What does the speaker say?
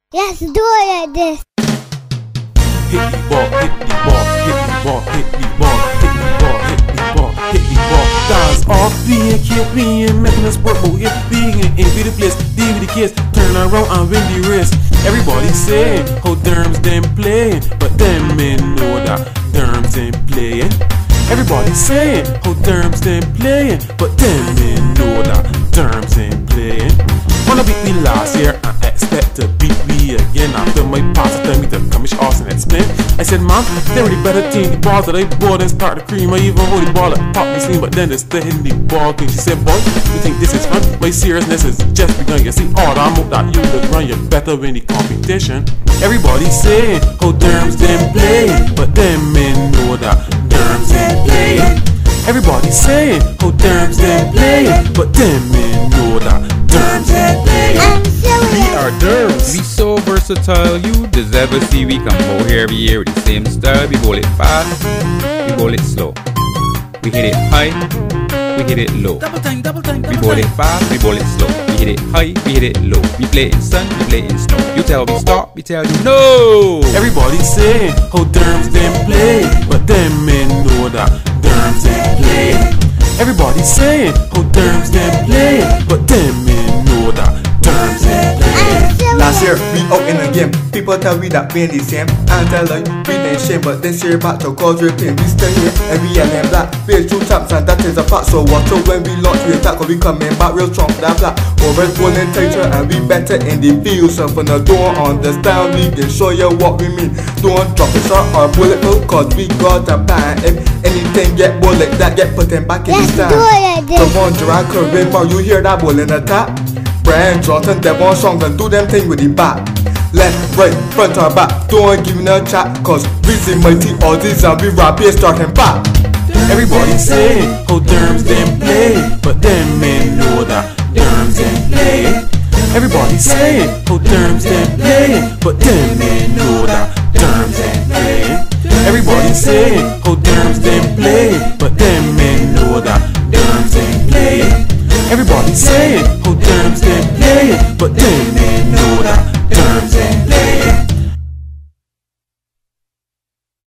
Let's do it like this. Hit the ball, hit the ball, hit the ball, hit the ball, hit the ball, hit the ball, hit the ball. Guys off being kid being making us work, but if being in the place, leave the kids, turn around and win the race. Everybody say, how Derms them playing, but them men know that Derms ain't playing. Everybody say, how Derms them playing, but them men know that Derms ain't playing. Wanna beat me last year and expect to beat me again. After my pastor tell me to come to Austin and explain, I said, man, they really better team the ball that I bought and start the cream. I even hold the ball at pop me sling, but then they still hitting the ball king. She said, boy, you think this is fun? My seriousness is just begun. You see all I'm out that you look run, you better win the competition. Everybody say, how Derms them play, but them men know that Derms ain't playing. Everybody say, how Derms them play, but them men know that Derms ain't playing. We are Derms. We so versatile, you deserve to see. We come out here every year with the same style. We bowl it fast, we bowl it slow. We hit it high, we hit it low. Double time, double time, double We bowl time. it fast, we bowl it slow. We hit it high, we hit it low. We play in sun, we play in snow. You tell me stop, we tell you no. Everybody say, how Derms them play, but them men know that Derms ain't playing. Everybody say, how Derms them play, but them men know that Derms ain't playing. Last year, we out in the game. People tell we that we ain't the same. And tell like we ain't shame, but this year back to cause ripping. We still here and we are in black. We're true champs and that is a fact. So watch out when we launch, we attack. Cause we coming back real strong for that black. Over rolling tighter and we better in the field. So from the door understand, we can show you what we mean. Don't drop it short or bulletproof, cause we got a plan. If anything get bullet, that get put in back in the Let's stand. do it like this. Come on, Gerard Curvin, you hear that ball in the top? Brian Johnson, Devon Strong, and do them thing with the bat. Left, right, front or back, don't give me no chat. Cause we see mighty Aussies and we rap here starting back. Everybody say, how Derms them play, but them men know that Derms ain't playing. Everybody say, how Derms them play, but them men know that Derms ain't playing. Everybody say, how Derms them play, but them men know that Derms ain't playing. Everybody say, how Derms them play, but them men know that Derms ain't playing.